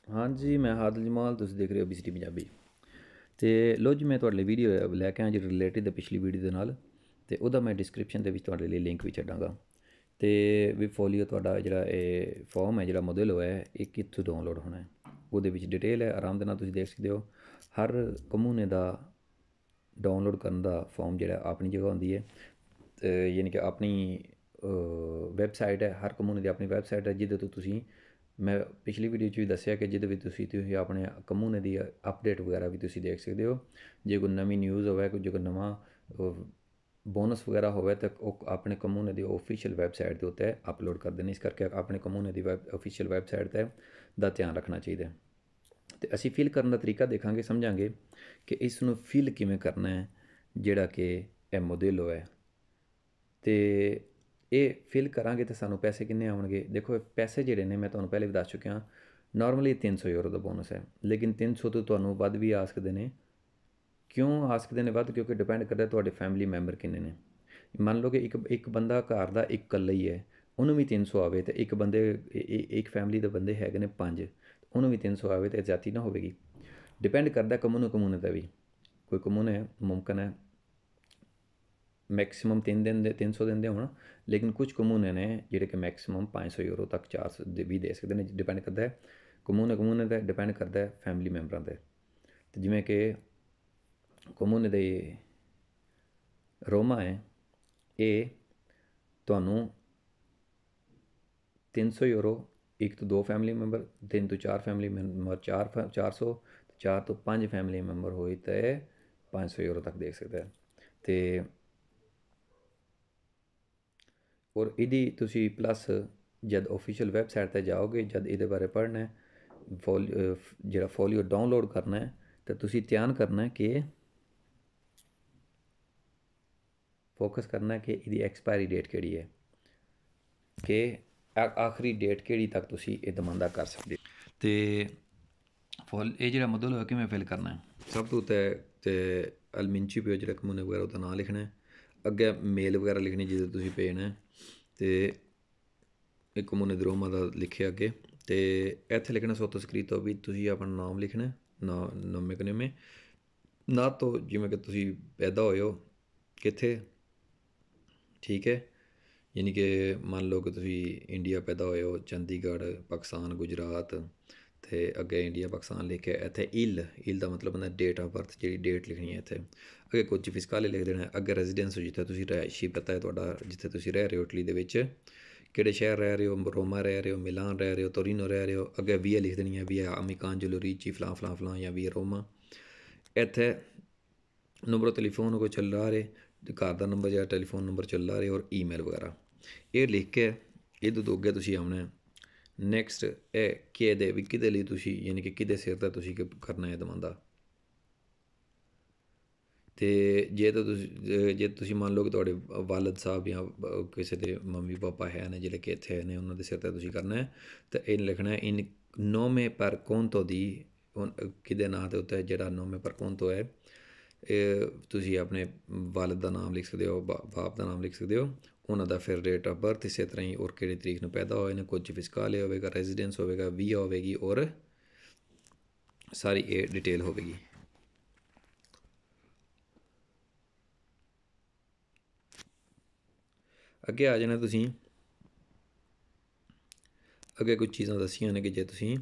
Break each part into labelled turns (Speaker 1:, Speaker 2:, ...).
Speaker 1: ਹਾਂਜੀ, ਮੈਂ ਹਾਦਲ ਜਮਾਲ, ਤੁਸੀਂ ਦੇਖ ਰਹੇ ਹੋ BCT ਪੰਜਾਬੀ। ਅਤੇ ਲੋ ਜੀ, ਮੈਂ ਤੁਹਾਡੇ ਲਈ ਵੀਡੀਓ ਲੈ ਕੇ ਆਇਆ ਜੀ ਰਿਲੇਟਿਡ ਪਿਛਲੀ ਵੀਡੀਓ ਦੇ ਨਾਲ, ਅਤੇ ਉਹਦਾ ਮੈਂ ਡਿਸਕ੍ਰਿਪਸ਼ਨ ਦੇ ਵਿੱਚ ਤੁਹਾਡੇ ਲਈ ਲਿੰਕ ਵੀ ਛੱਡਾਂਗਾ। ਅਤੇ ਵੀ ਫੋਲੀਓ ਤੁਹਾਡਾ ਜਿਹੜਾ ਇਹ ਫੋਰਮ ਹੈ, ਜਿਹੜਾ ਮੋਡਲ ਹੋਇਆ ਇਹ ਕਿੱਥੋਂ ਡਾਊਨਲੋਡ ਹੋਣਾ ਹੈ, ਉਹਦੇ ਵਿੱਚ ਡਿਟੇਲ ਹੈ, ਆਰਾਮ ਦੇ ਨਾਲ ਤੁਸੀਂ ਦੇਖ ਸਕਦੇ ਹੋ। ਹਰ ਕਮੂਨੇ ਦਾ ਡਾਊਨਲੋਡ ਕਰਨ ਦਾ ਫੋਰਮ ਜਿਹੜਾ ਆਪਣੀ ਜਗ੍ਹਾ ਹੁੰਦੀ ਹੈ, ਯਾਨੀ ਕਿ ਆਪਣੀ ਵੈਬਸਾਈਟ ਹੈ। ਹਰ ਕਮੂਨੇ ਦੀ ਆਪਣੀ ਵੈਬਸਾਈਟ ਹੈ, ਜਿਹਦੇ ਤੋਂ ਤੁਸੀਂ, ਮੈਂ ਪਿਛਲੀ ਵੀਡੀਓ 'ਚ ਵੀ ਦੱਸਿਆ ਕਿ ਜਿਹਦੇ ਵਿੱਚ ਤੁਸੀਂ ਆਪਣੇ ਕਮੂਨੇ ਦੀ ਅਪਡੇਟ ਵਗੈਰਾ ਵੀ ਤੁਸੀਂ ਦੇਖ ਸਕਦੇ ਹੋ। ਜੇ ਕੋਈ ਨਵੀਂ ਨਿਊਜ਼ ਹੋਵੇ, ਜੇ ਕੋਈ ਨਵਾਂ ਬੋਨਸ ਵਗੈਰਾ ਹੋਵੇ ਤਾਂ ਉਹ ਆਪਣੇ ਕਮੂਨੇ ਦੀ ਆਫੀਸ਼ੀਅਲ ਵੈਬਸਾਈਟ ਦੇ ਉੱਤੇ ਅਪਲੋਡ ਕਰਦੇ ਨੇ। ਇਸ ਕਰਕੇ ਆਪਣੇ ਕਮੂਨੇ ਦੀ ਆਫੀਸ਼ੀਅਲ ਵੈਬਸਾਈਟ 'ਤੇ ਦਾ ਧਿਆਨ ਰੱਖਣਾ ਚਾਹੀਦਾ। ਅਤੇ ਅਸੀਂ ਫਿਲ ਕਰਨ ਦਾ ਤਰੀਕਾ ਦੇਖਾਂਗੇ, ਸਮਝਾਂਗੇ ਕਿ ਇਸ ਨੂੰ ਫਿਲ ਕਿਵੇਂ ਕਰਨਾ ਹੈ, ਜਿਹੜਾ ਕਿ ਇਹ ਮੋਡੇਲੋ ਹੈ। ਅਤੇ ਇਹ ਫਿਲ ਕਰਾਂਗੇ ਤਾਂ ਸਾਨੂੰ ਪੈਸੇ ਕਿੰਨੇ ਆਉਣਗੇ? ਦੇਖੋ, ਪੈਸੇ ਜਿਹੜੇ ਨੇ ਮੈਂ ਤੁਹਾਨੂੰ ਪਹਿਲੇ ਵੀ ਦੱਸ ਚੁੱਕਿਆ। ਨਾਰਮਲੀ 300 ਯੂਰੋ ਦਾ ਬੋਨਸ ਹੈ, ਲੇਕਿਨ 300 ਤੋਂ ਤੁਹਾਨੂੰ ਵੱਧ ਵੀ ਆ ਸਕਦੇ ਨੇ। ਕਿਉਂ ਆ ਸਕਦੇ ਨੇ ਵੱਧ? ਕਿਉਂਕਿ ਡਿਪੈਂਡ ਕਰਦਾ ਤੁਹਾਡੇ ਫੈਮਿਲੀ ਮੈਂਬਰ ਕਿੰਨੇ ਨੇ। ਮੰਨ ਲਓ ਕਿ ਇੱਕ ਬੰਦਾ ਘਰ ਦਾ ਇਕੱਲਾ ਹੀ ਹੈ, ਉਹਨੂੰ ਵੀ 300 ਆਵੇ, ਅਤੇ ਇੱਕ ਫੈਮਿਲੀ ਦੇ ਬੰਦੇ ਹੈਗੇ ਨੇ 5, ਉਹਨੂੰ ਵੀ 300 ਆਵੇ, ਤਾਂ ਜ਼ਿਆਦੀ ਨਾ ਹੋਵੇਗੀ। ਡਿਪੈਂਡ ਕਰਦਾ ਕਮੂਨੇ ਦਾ ਵੀ। ਕੋਈ ਕਮੂਨੇ ਮੁਮਕਿਨ ਹੈ ਮੈਕਸੀਮਮ 300 ਦਿੰਦੇ ਹੋਣ, ਲੇਕਿਨ ਕੁਝ ਕਮੂਨੇ ਨੇ ਜਿਹੜੇ ਕਿ ਮੈਕਸੀਮਮ 500 ਯੂਰੋ ਤੱਕ 400 ਵੀ ਦੇ ਸਕਦੇ ਨੇ। ਡਿਪੈਂਡ ਕਰਦਾ ਹੈ ਕਮੂਨੇ 'ਤੇ, ਡਿਪੈਂਡ ਕਰਦਾ ਹੈ ਫੈਮਿਲੀ ਮੈਂਬਰਾਂ 'ਤੇ। ਅਤੇ ਜਿਵੇਂ ਕਿ ਕਮੂਨੇ ਦੇ ਰੋਮਾ ਹੈ, ਇਹ ਤੁਹਾਨੂੰ 300 ਯੂਰੋ, 1 ਤੋਂ 2 ਫੈਮਿਲੀ ਮੈਂਬਰ, 3 ਤੋਂ 4 ਫੈਮਿਲੀ ਮੈਂਬਰ 400, 4 ਤੋਂ 5 ਫੈਮਿਲੀ ਮੈਂਬਰ ਹੋਏ ਤਾਂ 500 ਯੂਰੋ ਤੱਕ ਦੇ ਸਕਦਾ ਹੈ। ਅਤੇ ਔਰ ਇਹਦੀ ਤੁਸੀਂ ਪਲੱਸ ਜਦ ਆਫੀਸ਼ੀਅਲ ਵੈਬਸਾਈਟ 'ਤੇ ਜਾਓਗੇ, ਜਦ ਇਹਦੇ ਬਾਰੇ ਪੜ੍ਹਨਾ, ਜਿਹੜਾ ਫੋਲੀਓ ਡਾਊਨਲੋਡ ਕਰਨਾ ਹੈ, ਤਾਂ ਤੁਸੀਂ ਧਿਆਨ ਕਰਨਾ ਕਿ ਫੋਕਸ ਕਰਨਾ ਕਿ ਇਹਦੀ ਐਕਸਪਾਇਰੀ ਡੇਟ ਕਿਹੜੀ ਹੈ, ਕਿ ਆਖਰੀ ਡੇਟ ਕਿਹੜੀ ਤੱਕ ਤੁਸੀਂ ਇਹ ਦਮਾਂਦਾ ਕਰ ਸਕਦੇ ਹੋ। ਅਤੇ ਇਹ ਜਿਹੜਾ ਮੋਡਲ ਹੋਇਆ ਕਿਵੇਂ ਫਿਲ ਕਰਨਾ ਹੈ? ਸਭ ਤੋਂ ਤੇ ਅਲਮਿੰਚੀਪੀਓ ਜਿਹੜਾ ਕਮੂਨੇ ਵਗੈਰਾ ਉਹਦਾ ਨਾਂ ਲਿਖਣਾ, ਅੱਗੇ ਮੇਲ ਵਗੈਰਾ ਲਿਖਣੀ ਜਿਹਦੇ ਤੁਸੀਂ ਭੇਜਣਾ, ਅਤੇ ਇੱਕ ਕਮੂਨੇ ਦੇ ਰੋਮਾ ਦਾ ਲਿਖਿਆ ਅੱਗੇ, ਅਤੇ ਇੱਥੇ ਲਿਖਣਾ ਸੋਤੋ ਸਕਰੀਤੋ ਵੀ ਤੁਸੀਂ ਆਪਣਾ ਨਾਮ ਲਿਖਣਾ, ਨੋਮੇ ਕਨੇਮੇ ਨਾ ਤੋਂ, ਜਿਵੇਂ ਕਿ ਤੁਸੀਂ ਪੈਦਾ ਹੋਏ ਹੋ ਕਿੱਥੇ, ਠੀਕ ਹੈ। ਯਾਨੀ ਕਿ ਮੰਨ ਲਓ ਕਿ ਤੁਸੀਂ ਇੰਡੀਆ ਪੈਦਾ ਹੋਏ ਹੋ, ਚੰਡੀਗੜ੍ਹ, ਪਾਕਿਸਤਾਨ, ਗੁਜਰਾਤ, ਅਤੇ ਅੱਗੇ ਇੰਡੀਆ ਪਾਕਿਸਤਾਨ ਲਿਖਿਆ। ਇੱਥੇ ਇਲ ਦਾ ਮਤਲਬ ਹੁੰਦਾ ਡੇਟ ਆਫ ਬਰਥ, ਜਿਹੜੀ ਡੇਟ ਲਿਖਣੀ ਹੈ ਇੱਥੇ। ਅੱਗੇ ਕੁਝ ਫਿਸਕਾਲੇ ਲਿਖ ਦੇਣਾ। ਅੱਗੇ ਰੈਜ਼ੀਡੈਂਸ, ਜਿੱਥੇ ਤੁਸੀਂ ਰਿਹਾਇਸ਼ੀ ਪਤਾ ਹੈ ਤੁਹਾਡਾ, ਜਿੱਥੇ ਤੁਸੀਂ ਰਹਿ ਰਹੇ ਹੋ ਇਟਲੀ ਦੇ ਵਿੱਚ, ਕਿਹੜੇ ਸ਼ਹਿਰ ਰਹਿ ਰਹੇ ਹੋ, ਰੋਮਾ ਰਹਿ ਰਹੇ ਹੋ, ਮਿਲਾਨ ਰਹਿ ਰਹੇ ਹੋ, ਤੋਰੀਨੋ ਰਹਿ ਰਹੇ ਹੋ। ਅੱਗੇ ਵੀਆ ਲਿਖ ਦੇਣੀ ਹੈ, ਵੀਆ ਅਮਿਕਾਂਜਲੋ ਰੀਚੀ ਫਲਾਂ ਫਲਾਂ ਫਲਾਂ, ਜਾਂ ਵੀਆ ਰੋਮਾ। ਇੱਥੇ ਨੰਬਰ ਟੈਲੀਫੋਨ ਕੋਈ ਚੱਲ ਰਿਹਾ, ਘਰ ਦਾ ਨੰਬਰ ਜਾਂ ਟੈਲੀਫੋਨ ਨੰਬਰ ਚੱਲ ਰਿਹਾ, ਔਰ ਈਮੇਲ ਵਗੈਰਾ ਇਹ ਲਿਖ ਕੇ ਇਹਦੇ ਤੋਂ ਅੱਗੇ ਤੁਸੀਂ ਆਉਣਾ ਨੈਕਸਟ, ਇਹ ਕਿਹਦੇ ਵੀ ਕਿਹਦੇ ਲਈ ਤੁਸੀਂ, ਯਾਨੀ ਕਿ ਕਿਹਦੇ ਸਿਰ ਦਾ ਤੁਸੀਂ ਕਰਨਾ ਹੈ ਦਮਾਂਦਾ। ਅਤੇ ਜੇ ਤੁਸੀਂ ਮੰਨ ਲਓ ਕਿ ਤੁਹਾਡੇ ਵਾਲਦ ਸਾਹਿਬ ਜਾਂ ਕਿਸੇ ਦੇ ਮੰਮੀ ਪਾਪਾ ਹੈ ਨੇ ਜਿਹੜੇ ਕਿ ਇੱਥੇ ਨੇ, ਉਹਨਾਂ ਦੇ ਸਿਰ 'ਤੇ ਤੁਸੀਂ ਕਰਨਾ ਹੈ, ਤਾਂ ਇਹ ਲਿਖਣਾ ਇਨ ਨੋਮੇ ਪਰ ਕੋਂਤੋ ਦੀ, ਕਿਹਦੇ ਨਾਂ ਦੇ ਉੱਤੇ ਜਿਹੜਾ ਨੋਮੇ ਪਰ ਕੋਂਤੋ ਹੈ, ਇਹ ਤੁਸੀਂ ਆਪਣੇ ਵਾਲਦ ਦਾ ਨਾਮ ਲਿਖ ਸਕਦੇ ਹੋ, ਬਾਪ ਦਾ ਨਾਮ ਲਿਖ ਸਕਦੇ ਹੋ, ਉਹਨਾਂ ਦਾ ਫਿਰ ਡੇਟ ਆਫ ਬਰਥ ਇਸੇ ਤਰ੍ਹਾਂ ਹੀ, ਔਰ ਕਿਹੜੀ ਤਰੀਕ ਨੂੰ ਪੈਦਾ ਹੋਏ ਨੇ, ਕੁਝ ਫਿਸਕਾਲੇ ਹੋਵੇਗਾ, ਰੈਜ਼ੀਡੈਂਸ ਹੋਵੇਗਾ, ਵੀਆ ਹੋਵੇਗੀ, ਔਰ ਸਾਰੀ ਇਹ ਡਿਟੇਲ ਹੋਵੇਗੀ। ਅੱਗੇ ਆ ਜਾਣਾ ਤੁਸੀਂ, ਅੱਗੇ ਕੁਝ ਚੀਜ਼ਾਂ ਦੱਸੀਆਂ ਨੇ ਕਿ ਜੇ ਤੁਸੀਂ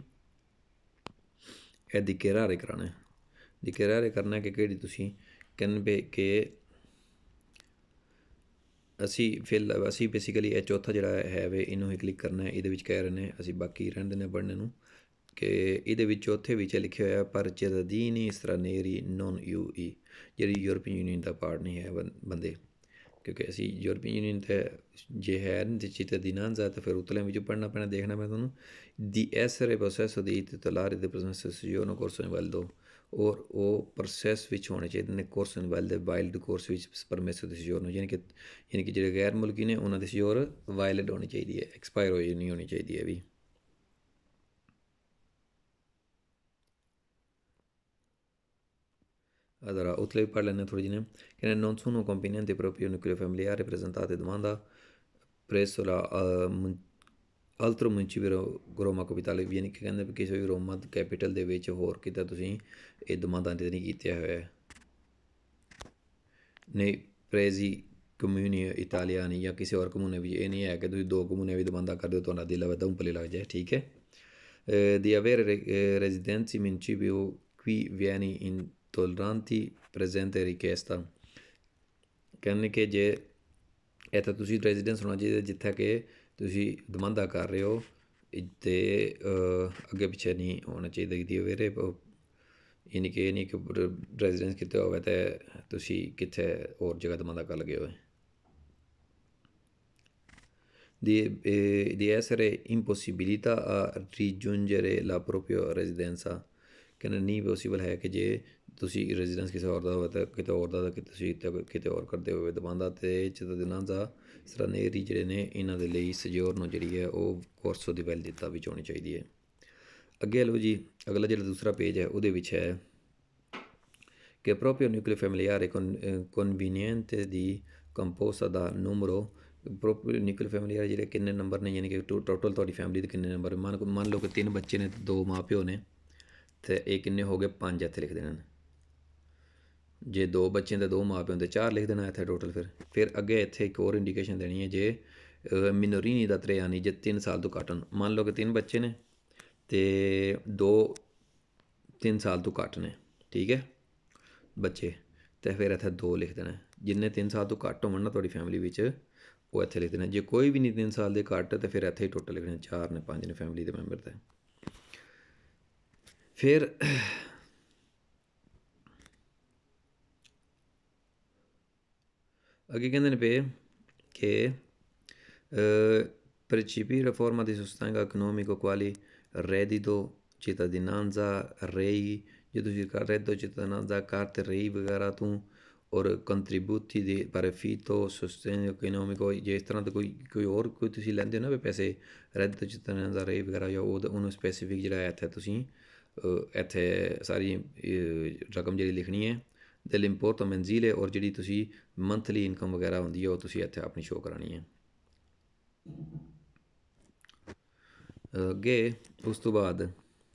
Speaker 1: ਇਹ ਦਿਕੇਰਾਰੇ ਕਰਾਉਣਾ, ਦਿਕੇਰਾਰੇ ਕਰਨਾ ਕਿ ਕਿਹੜੀ ਤੁਸੀਂ ਕਹਿੰਦੇ ਕਿ ਅਸੀਂ ਬੇਸਿਕਲੀ ਇਹ ਚੌਥਾ ਜਿਹੜਾ ਹੈ ਵੇ, ਇਹਨੂੰ ਹੀ ਕਲਿੱਕ ਕਰਨਾ ਹੈ। ਇਹਦੇ ਵਿੱਚ ਕਹਿ ਰਹੇ ਨੇ, ਅਸੀਂ ਬਾਕੀ ਰਹਿਣ ਦਿੰਦੇ ਪੜ੍ਹਨੇ ਨੂੰ, ਕਿ ਇਹਦੇ ਵਿੱਚ ਚੌਥੇ ਵਿੱਚ ਲਿਖਿਆ ਹੋਇਆ ਪਰ ਚਿਤਦੀਨੀ ਸਟਰਾਨੇਰੀ ਨੋਨ EU, ਜਿਹੜੀ ਯੂਰਪੀਅਨ ਯੂਨੀਅਨ ਦਾ ਪਾਰਟ ਨਹੀਂ ਹੈ ਬੰਦੇ, ਕਿਉਂਕਿ ਅਸੀਂ ਯੂਰਪੀਅਨ ਯੂਨੀਅਨ 'ਤੇ ਜੇ ਹੈ ਨਹੀਂ cittadinanza, ਤਾਂ ਫਿਰ ਉਤਲਿਆਂ ਵਿੱਚ ਪੜ੍ਹਨਾ ਪੈਣਾ, ਦੇਖਣਾ ਪੈਣਾ ਤੁਹਾਨੂੰ। ਦੀ essere possesso di titolare del processo di soggiorno corso invaldo, ਔਰ ਉਹ ਪ੍ਰੋਸੈਸ ਵਿੱਚ ਹੋਣੇ ਚਾਹੀਦੇ ਨੇ ਕੋਰਸ ਇਨਵਾਇਲਡ, ਵਾਈਲਡ ਕੋਰਸ ਵਿੱਚ ਪਰਮਿਸੋ ਦੀ ਸਜੋਰ ਨੂੰ, ਯਾਨੀ ਕਿ ਜਿਹੜੇ ਗੈਰ ਮੁਲਕੀ ਨੇ ਉਹਨਾਂ ਦੀ ਸਜੋਰ ਵਾਇਲਡ ਹੋਣੀ ਚਾਹੀਦੀ ਹੈ, ਐਕਸਪਾਇਰ ਹੋਈ ਨਹੀਂ ਹੋਣੀ ਚਾਹੀਦੀ ਹੈ ਵੀ। Allora, utile parlarne थोड़ी ਜਿਹੀ che non sono componenti proprio nucleo familiare presentate domanda presso la ਅਲਤਰੋ ਮੁੰਚੀ ਰੋਮਾ ਕਪੀਤਾਲੇ, ਯਾਨੀ ਕਿ ਕਹਿੰਦੇ ਵੀ ਕਿਸੇ ਵੀ ਰੋਮਾ ਕੈਪੀਟਲ ਦੇ ਵਿੱਚ ਹੋਰ ਕਿਤੇ ਤੁਸੀਂ ਇਹ ਦਮਾਦਾਂ ਨਹੀਂ ਕੀਤਾ ਹੋਇਆ ਹੈ। ਨਹੀਂ ਪ੍ਰੈਜ਼ੀ ਕਮਿਊਨੀ ਇਟਾਲੀਆਨੀ ਜਾਂ ਕਿਸੇ ਹੋਰ ਕਮੂਨੇ ਵਿੱਚ ਇਹ ਨਹੀਂ ਹੈ ਕਿ ਤੁਸੀਂ 2 ਕਮੂਨੇ ਵੀ ਦਮਾਂਦਾ ਕਰ ਦਿਓ ਤੁਹਾਡਾ ਦਿਲ ਵਦਾ ਉੱਪਰਲੇ ਲੱਗ ਜਾਏ, ਠੀਕ ਹੈ। Di avere residenze in principio qui viene intolleranti presente richiesta, ਕਹਿੰਦੇ ਕਿ ਜੇ ਇੱਥੇ ਤੁਸੀਂ ਰੈਜ਼ੀਡੈਂਸ ਹੋਣਾ ਚਾਹੀਦਾ ਜਿੱਥੇ ਕਿ ਤੁਸੀਂ ਦਮਾਂਦਾ ਕਰ ਰਹੇ ਹੋ ਅਤੇ ਅੱਗੇ ਪਿੱਛੇ ਨਹੀਂ ਹੋਣਾ ਚਾਹੀਦਾ। ਦੀ ਅਵੇਰੇ ਯਾਨੀ ਕਿ ਇਹ ਨਹੀਂ ਕਿ ਰੈਜ਼ੀਡੈਂਸ ਕਿਤੇ ਹੋਵੇ ਅਤੇ ਤੁਸੀਂ ਕਿੱਥੇ ਹੋਰ ਜਗ੍ਹਾ ਦਮਾਂਦਾ ਕਰ ਲਗੇ ਹੋਏ। Di essere impossibilità a raggiungere la propria residenza, ਕਹਿੰਦੇ ਨਹੀਂ ਪੋਸੀਬਲ ਹੈ ਕਿ ਜੇ ਤੁਸੀਂ ਰੈਜ਼ੀਡੈਂਸ ਕਿਸੇ ਹੋਰ ਦਾ ਹੋਵੇ ਤਾਂ ਕਿਤੇ ਹੋਰ ਦਾ ਕਿ ਤੁਸੀਂ ਕਿਤੇ ਹੋਰ ਕਰਦੇ ਹੋਵੇ ਦਬਾਂਦਾ, ਅਤੇ ਚਿਤਦਨਾਂ ਦਾ ਸਰਾਨੇਰੀ ਜਿਹੜੇ ਨੇ ਇਹਨਾਂ ਦੇ ਲਈ ਸਜੋਰਨੋ ਜਿਹੜੀ ਹੈ ਉਹ ਕੋਰਸੋ ਦੀ ਵੈਲਿਡਿਟà ਵਿੱਚ ਹੋਣੀ ਚਾਹੀਦੀ ਹੈ। ਅੱਗੇ ਲਓ ਜੀ, ਅਗਲਾ ਜਿਹੜਾ ਦੂਸਰਾ ਪੇਜ ਹੈ ਉਹਦੇ ਵਿੱਚ ਹੈ ਕਿ proprio nucleo familiare conveniente di composta da numero proper nuclear family ਜਿਹੜੇ ਕਿੰਨੇ ਨੰਬਰ ਨੇ, ਯਾਨੀ ਕਿ ਟੋਟਲ ਤੁਹਾਡੀ ਫੈਮਿਲੀ ਦੇ ਕਿੰਨੇ ਨੰਬਰ, ਮੰਨ ਲਓ ਕਿ 3 ਬੱਚੇ ਨੇ 2 ਮਾਂ ਪਿਓ ਨੇ, ਅਤੇ ਇਹ ਕਿੰਨੇ ਹੋ ਗਏ 5 ਇੱਥੇ ਲਿਖ ਦੇਣਾ ਨੇ। ਜੇ 2 ਬੱਚੇ ਤੇ 2 ਮਾਂ ਪਿਓ ਤੇ 4 ਲਿਖ ਦੇਣਾ ਇੱਥੇ ਟੋਟਲ। ਫਿਰ ਅੱਗੇ ਇੱਥੇ ਇੱਕ ਹੋਰ ਇੰਡੀਕੇਸ਼ਨ ਦੇਣੀ ਹੈ ਜੇ ਮਿਨੋਰੀਨੀ ਦਾ 3 ਆਣੀ, ਜੇ 3 ਸਾਲ ਤੋਂ ਘੱਟ ਹੋਣ। ਮੰਨ ਲਓ ਕਿ 3 ਬੱਚੇ ਨੇ ਅਤੇ 2 3 ਸਾਲ ਤੋਂ ਘੱਟ ਨੇ, ਠੀਕ ਹੈ ਬੱਚੇ, ਅਤੇ ਫਿਰ ਇੱਥੇ 2 ਲਿਖ ਦੇਣਾ। ਜਿੰਨੇ 3 ਸਾਲ ਤੋਂ ਘੱਟ ਹੋਣ ਨਾ ਤੁਹਾਡੀ ਫੈਮਿਲੀ ਵਿੱਚ ਉਹ ਇੱਥੇ ਲਿਖ ਦੇਣਾ। ਜੇ ਕੋਈ ਵੀ ਨਹੀਂ 3 ਸਾਲ ਦੇ ਘੱਟ ਤਾਂ ਫਿਰ ਇੱਥੇ ਹੀ ਟੋਟਲ ਲਿਖਣੇ 4 ਨੇ 5 ਨੇ ਫੈਮਿਲੀ ਦੇ ਮੈਂਬਰ 'ਤੇ। ਫਿਰ ਅੱਗੇ ਕਹਿੰਦੇ ਨੇ ਪਏ ਕਿ principi riforma di sostengo economico quali reddito cittadinanza, REI, ਜੇ ਤੁਸੀਂ reddito cittadinanza, carte REI ਵਗੈਰਾ ਤੋਂ ਔਰ ਕੰਟਰੀਬਿਊਟੀ ਦੇ ਪ੍ਰੋਫਿਟੋ ਸਸਟੇਨ ਇਕਨੋਮਿਕੋ, ਜੇ ਇਸ ਤਰ੍ਹਾਂ ਦਾ ਕੋਈ ਹੋਰ ਕੋਈ ਤੁਸੀਂ ਲੈਂਦੇ ਹੋ ਨਾ ਵੀ ਪੈਸੇ reddito cittadinanza, REI ਵਗੈਰਾ, ਜਾਂ ਉਹਨੂੰ ਸਪੈਸੀਫਿਕ ਜਿਹੜਾ ਇੱਥੇ ਤੁਸੀਂ ਇੱਥੇ ਸਾਰੀ ਰਕਮ ਜਿਹੜੀ ਲਿਖਣੀ ਹੈ dell'importo mensile, ਔਰ ਜਿਹੜੀ ਤੁਸੀਂ ਮੰਥਲੀ ਇਨਕਮ ਵਗੈਰਾ ਹੁੰਦੀ ਹੈ ਉਹ ਤੁਸੀਂ ਇੱਥੇ ਆਪਣੀ ਸ਼ੋਅ ਕਰਾਉਣੀ ਹੈ। ਅੱਗੇ ਉਸ ਤੋਂ ਬਾਅਦ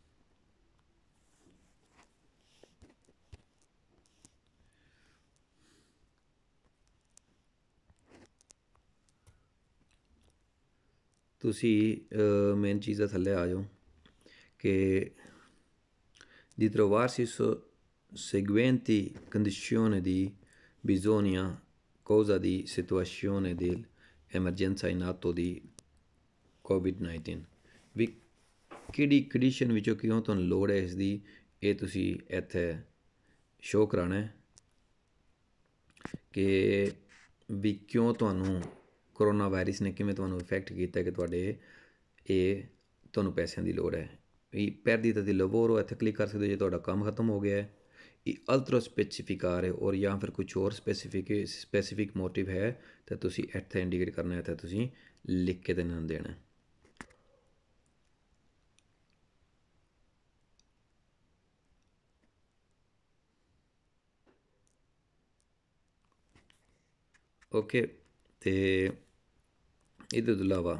Speaker 1: ਤੁਸੀਂ ਮੇਨ ਚੀਜ਼ ਦਾ ਥੱਲੇ ਆ ਜਾਓ ਕਿ di trovarsi seguenti condizioni di bisogna causa di situazione di emergenza in atto di COVID-19, ਵੀ ਕਿਹੜੀ ਕੰਡੀਸ਼ਨ ਵਿੱਚੋਂ ਕਿਉਂ ਤੁਹਾਨੂੰ ਲੋੜ ਹੈ ਇਸ ਦੀ, ਇਹ ਤੁਸੀਂ ਇੱਥੇ ਸ਼ੋਅ ਕਰਾਉਣਾ ਕਿ ਵੀ ਕਿਉਂ ਤੁਹਾਨੂੰ ਕਰੋਨਾ ਵਾਇਰਸ ਨੇ ਕਿਵੇਂ ਤੁਹਾਨੂੰ ਇਫੈਕਟ ਕੀਤਾ ਕਿ ਇਹ ਤੁਹਾਨੂੰ ਪੈਸਿਆਂ ਦੀ ਲੋੜ ਹੈ। ਵੀ perdita di lavoro ਇੱਥੇ ਕਲਿੱਕ ਕਰ ਸਕਦੇ ਹੋ ਜੇ ਤੁਹਾਡਾ ਕੰਮ ਖਤਮ ਹੋ ਗਿਆ ਹੈ। ਇਹ ਅਲਟਰਾ ਸਪੈਸੀਫਿਕਾਰ ਔਰ ਜਾਂ ਫਿਰ ਕੁਛ ਹੋਰ ਸਪੈਸੀਫਿਕ ਮੋਟਿਵ ਹੈ ਤਾਂ ਤੁਸੀਂ ਇੱਥੇ ਇੰਡੀਕੇਟ ਕਰਨਾ, ਇੱਥੇ ਤੁਸੀਂ ਲਿਖ ਕੇ ਦੇਣਾ ਦੇਣਾ। ਓਕੇ, ਅਤੇ ਇਹਦੇ ਤੋਂ ਇਲਾਵਾ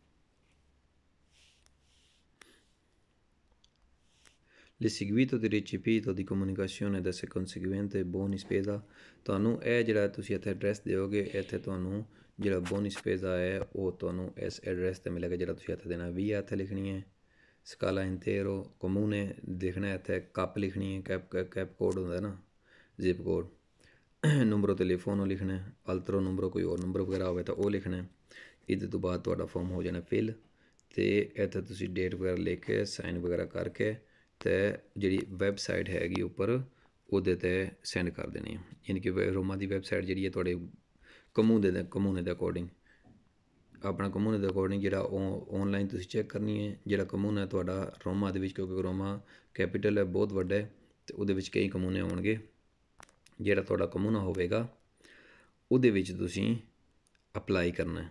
Speaker 1: l'eseguito di recepito di comunicazione da conseguente buoni spesa, ਤੁਹਾਨੂੰ ਇਹ ਜਿਹੜਾ ਤੁਸੀਂ ਇੱਥੇ ਐਡਰੈਸ ਦਿਓਗੇ, ਇੱਥੇ ਤੁਹਾਨੂੰ ਜਿਹੜਾ ਬੋਨੀ ਸਪੇਜ਼ਾ ਹੈ ਉਹ ਤੁਹਾਨੂੰ ਇਸ ਐਡਰੈਸ 'ਤੇ ਮਿਲੇਗਾ ਜਿਹੜਾ ਤੁਸੀਂ ਇੱਥੇ ਦੇਣਾ। ਵੀ ਇੱਥੇ ਲਿਖਣੀ ਹੈ, ਸਕਾਲਾ ਇੰਟੇਰੋ ਕਮੂਨੇ ਲਿਖਣਾ, ਇੱਥੇ ਕੱਪ ਲਿਖਣੀ ਹੈ, ਕੈਪ ਕੋਡ ਹੁੰਦਾ ਨਾ, ਜ਼ਿਪ ਕੋਡ, ਨੰਬਰੋ ਟੈਲੀਫੋਨੋ ਲਿਖਣਾ, ਅਲਤਰੋ ਨੰਬਰੋ ਕੋਈ ਹੋਰ ਨੰਬਰ ਵਗੈਰਾ ਹੋਵੇ ਤਾਂ ਉਹ ਲਿਖਣਾ। ਇਹਦੇ ਤੋਂ ਬਾਅਦ ਤੁਹਾਡਾ ਫਾਰਮ ਹੋ ਜਾਣਾ ਫਿਲ, ਅਤੇ ਇੱਥੇ ਤੁਸੀਂ ਡੇਟ ਵਗੈਰਾ ਲਿਖ ਕੇ ਸਾਈਨ ਵਗੈਰਾ ਕਰਕੇ ਅਤੇ ਜਿਹੜੀ ਵੈਬਸਾਈਟ ਹੈਗੀ ਉੱਪਰ ਉਹਦੇ 'ਤੇ ਸੈਂਡ ਕਰ ਦੇਣੀ ਹੈ। ਯਾਨੀ ਕਿ ਰੋਮਾ ਦੀ ਵੈਬਸਾਈਟ ਜਿਹੜੀ ਹੈ ਤੁਹਾਡੇ ਕਮੂਨੇ ਦੇ ਅਕੋਰਡਿੰਗ, ਆਪਣਾ ਕਮੂਨੇ ਦੇ ਅਕੋਰਡਿੰਗ ਜਿਹੜਾ ਉਹ ਔਨਲਾਈਨ ਤੁਸੀਂ ਚੈੱਕ ਕਰਨੀ ਹੈ। ਜਿਹੜਾ ਕਮੂਨਾ ਤੁਹਾਡਾ ਰੋਮਾ ਦੇ ਵਿੱਚ, ਕਿਉਂਕਿ ਰੋਮਾ ਕੈਪੀਟਲ ਹੈ ਬਹੁਤ ਵੱਡਾ ਹੈ ਅਤੇ ਉਹਦੇ ਵਿੱਚ ਕਈ ਕਮੂਨੇ ਹੋਣਗੇ, ਜਿਹੜਾ ਤੁਹਾਡਾ ਕਮੂਨਾ ਹੋਵੇਗਾ ਉਹਦੇ ਵਿੱਚ ਤੁਸੀਂ ਅਪਲਾਈ ਕਰਨਾ,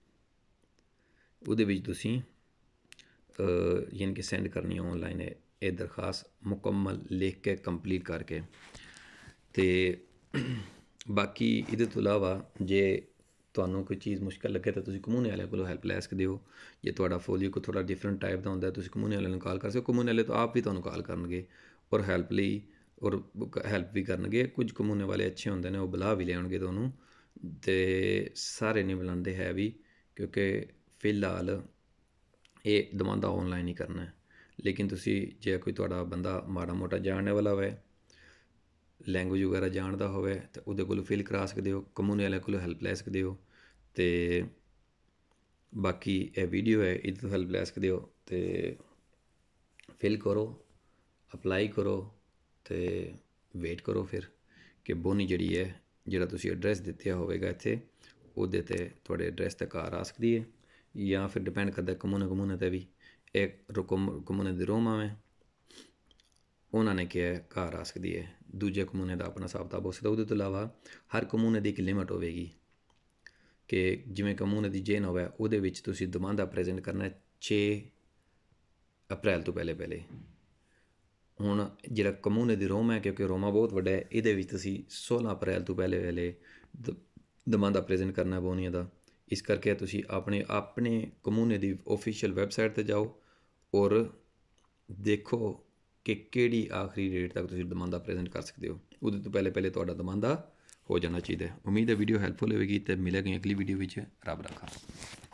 Speaker 1: ਉਹਦੇ ਵਿੱਚ ਤੁਸੀਂ ਯਾਨੀ ਕਿ ਸੈਂਡ ਕਰਨੀ ਹੈ ਔਨਲਾਈਨ ਇਹ ਦਰਖਾਸਤ ਮੁਕੰਮਲ ਲਿਖ ਕੇ ਕੰਪਲੀਟ ਕਰਕੇ। ਅਤੇ ਬਾਕੀ ਇਹਦੇ ਤੋਂ ਇਲਾਵਾ ਜੇ ਤੁਹਾਨੂੰ ਕੋਈ ਚੀਜ਼ ਮੁਸ਼ਕਲ ਲੱਗੇ ਤਾਂ ਤੁਸੀਂ ਕਮੂਨੇ ਵਾਲਿਆਂ ਕੋਲੋਂ ਹੈਲਪ ਲੈ ਸਕਦੇ ਹੋ। ਜੇ ਤੁਹਾਡਾ ਫੋਲੀਓ ਕੋਈ ਥੋੜ੍ਹਾ ਡਿਫਰੈਂਟ ਟਾਈਪ ਦਾ ਹੁੰਦਾ ਤੁਸੀਂ ਕਮੂਨੇ ਵਾਲਿਆਂ ਨੂੰ ਕਾਲ ਕਰ ਸਕਦੇ ਹੋ। ਕਮੂਨੇ ਵਾਲੇ ਤਾਂ ਆਪ ਵੀ ਤੁਹਾਨੂੰ ਕਾਲ ਕਰਨਗੇ ਔਰ ਹੈਲਪ ਲਈ ਔਰ ਹੈਲਪ ਵੀ ਕਰਨਗੇ। ਕੁਝ ਕਮੂਨੇ ਵਾਲੇ ਅੱਛੇ ਹੁੰਦੇ ਨੇ, ਉਹ ਬੁਲਾ ਵੀ ਲਿਆਉਣਗੇ ਤੁਹਾਨੂੰ, ਅਤੇ ਸਾਰੇ ਨਹੀਂ ਬੁਲਾਉਂਦੇ ਹੈ ਵੀ, ਕਿਉਂਕਿ ਫਿਲਹਾਲ ਇਹ ਦਮਾਂਦਾ ਔਨਲਾਈਨ ਹੀ ਕਰਨਾ ਹੈ। ਲੇਕਿਨ ਤੁਸੀਂ ਜੇ ਕੋਈ ਤੁਹਾਡਾ ਬੰਦਾ ਮਾੜਾ ਮੋਟਾ ਜਾਣਨੇ ਵਾਲਾ ਹੋਵੇ, ਲੈਂਗੁਏਜ ਵਗੈਰਾ ਜਾਣਦਾ ਹੋਵੇ, ਤਾਂ ਉਹਦੇ ਕੋਲੋਂ ਫਿਲ ਕਰਾ ਸਕਦੇ ਹੋ, ਕਮੂਨੇ ਵਾਲਿਆਂ ਕੋਲੋਂ ਹੈਲਪ ਲੈ ਸਕਦੇ ਹੋ। ਅਤੇ ਬਾਕੀ ਇਹ ਵੀਡੀਓ ਹੈ, ਇਹਦੇ ਤੋਂ ਹੈਲਪ ਲੈ ਸਕਦੇ ਹੋ। ਅਤੇ ਫਿਲ ਕਰੋ, ਅਪਲਾਈ ਕਰੋ ਅਤੇ ਵੇਟ ਕਰੋ ਫਿਰ ਕਿ ਬੋਨੀ ਜਿਹੜੀ ਹੈ, ਜਿਹੜਾ ਤੁਸੀਂ ਐਡਰੈਸ ਦਿੱਤਾ ਹੋਵੇਗਾ ਇੱਥੇ, ਉਹਦੇ 'ਤੇ ਤੁਹਾਡੇ ਐਡਰੈਸ 'ਤੇ ਕਾਰ ਆ ਸਕਦੀ ਹੈ, ਜਾਂ ਫਿਰ ਡਿਪੈਂਡ ਕਰਦਾ ਕਮੂਨੇ 'ਤੇ ਵੀ। ਇਹ ਕਮੂਨੇ ਦੀ ਰੋਮ ਆਵੇਂ ਉਹਨਾਂ ਨੇ ਕਿਹਾ ਘਰ ਆ ਸਕਦੀ ਹੈ, ਦੂਜੇ ਕਮੂਨੇ ਦਾ ਆਪਣਾ ਹਿਸਾਬ ਕਿਤਾਬ ਹੋ ਸਕਦਾ। ਉਹਦੇ ਤੋਂ ਇਲਾਵਾ ਹਰ ਕਮੂਨੇ ਦੀ ਇੱਕ ਲਿਮਟ ਹੋਵੇਗੀ ਕਿ ਜਿਵੇਂ ਕਮੂਨੇ ਦੀ ਜੇਨ ਹੋਵੇ, ਉਹਦੇ ਵਿੱਚ ਤੁਸੀਂ ਦਮਾਂਦਾ ਪ੍ਰੈਜ਼ੈਂਟ ਕਰਨਾ 6 ਅਪ੍ਰੈਲ ਤੋਂ ਪਹਿਲੇ। ਹੁਣ ਜਿਹੜਾ ਕਮੂਨੇ ਦੀ ਰੋਮ ਹੈ, ਕਿਉਂਕਿ ਰੋਮਾ ਬਹੁਤ ਵੱਡਾ ਹੈ, ਇਹਦੇ ਵਿੱਚ ਤੁਸੀਂ 16 ਅਪ੍ਰੈਲ ਤੋਂ ਪਹਿਲੇ ਦਮਾਂਦਾ ਪ੍ਰੈਜ਼ੈਂਟ ਕਰਨਾ ਬੋਨੀਆਂ ਦਾ। ਇਸ ਕਰਕੇ ਤੁਸੀਂ ਆਪਣੇ ਕਮੂਨੇ ਦੀ ਆਫੀਸ਼ੀਅਲ ਵੈਬਸਾਈਟ 'ਤੇ ਜਾਓ ਔਰ ਦੇਖੋ ਕਿ ਕਿਹੜੀ ਆਖਰੀ ਡੇਟ ਤੱਕ ਤੁਸੀਂ ਦਮਾਂਦਾ ਪ੍ਰੈਜ਼ੈਂਟ ਕਰ ਸਕਦੇ ਹੋ। ਉਹਦੇ ਤੋਂ ਪਹਿਲੇ ਤੁਹਾਡਾ ਦਮਾਂਦਾ ਹੋ ਜਾਣਾ ਚਾਹੀਦਾ ਹੈ। ਉਮੀਦ ਹੈ ਵੀਡੀਓ ਹੈਲਪਫੁਲ ਹੋਵੇਗੀ, ਅਤੇ ਮਿਲਾਂਗੇ ਅਗਲੀ ਵੀਡੀਓ ਵਿੱਚ। ਰੱਬ ਰੱਖਾ।